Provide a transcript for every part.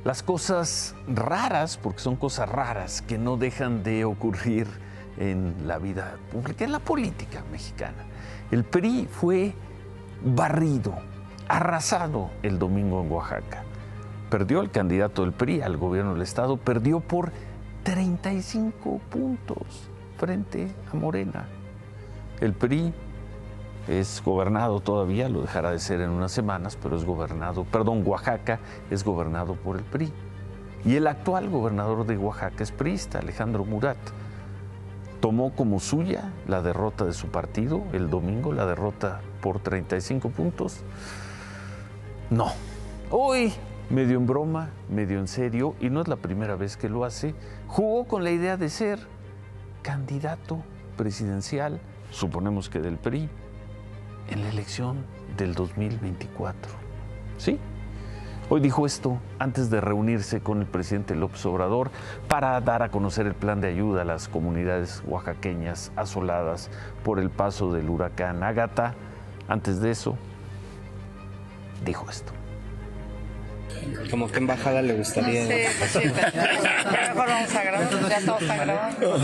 las cosas raras, porque son cosas raras que no dejan de ocurrir en la vida pública, en la política mexicana. El PRI fue barrido, arrasado el domingo en Oaxaca. Perdió el candidato del PRI al gobierno del estado, perdió por 35 puntos frente a Morena. El PRI es gobernado todavía, lo dejará de ser en unas semanas, pero es gobernado, Oaxaca es gobernado por el PRI. Y el actual gobernador de Oaxaca es priista, Alejandro Murat. Tomó como suya la derrota de su partido el domingo, la derrota por 35 puntos. No, hoy, medio en broma, medio en serio, y no es la primera vez que lo hace, jugó con la idea de ser candidato presidencial, suponemos que del PRI, en la elección del 2024. ¿Sí? Hoy dijo esto antes de reunirse con el presidente López Obrador para dar a conocer el plan de ayuda a las comunidades oaxaqueñas asoladas por el paso del huracán Ágata. Antes de eso, dijo esto. ¿Cómo qué embajada le gustaría? No sé, pues sí, mejor vamos a grabar, ya todo está grabado.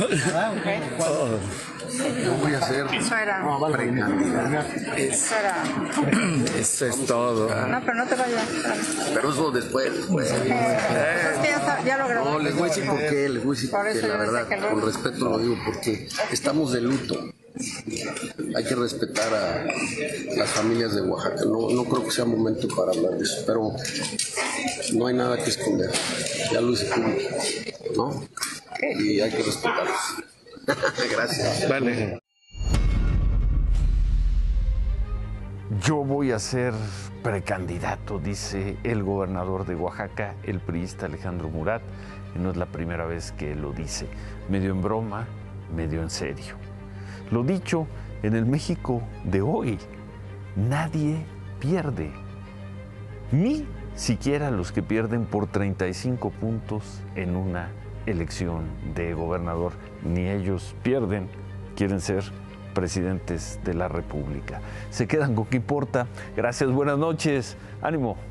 Yo voy a hacer Eso era. Eso era. Eso es todo. No, pero no te vayas. pero eso después. Es que ya lo grabé. No, les voy a decir por qué, Por eso la yo verdad, decía que luego. con respeto lo digo, porque estamos de luto. Hay que respetar a las familias de Oaxaca. No creo que sea momento para hablar de eso, pero no hay nada que esconder. Ya lo hice público, ¿no? Y hay que respetarlos. Gracias. Vale. Yo voy a ser precandidato, dice el gobernador de Oaxaca, el priista Alejandro Murat, y no es la primera vez que lo dice, medio en broma, medio en serio. Lo dicho, en el México de hoy, nadie pierde, ni siquiera los que pierden por 35 puntos en una elección de gobernador, ni ellos pierden, quieren ser presidentes de la República. Se quedan con qué importa. Gracias, buenas noches, ánimo.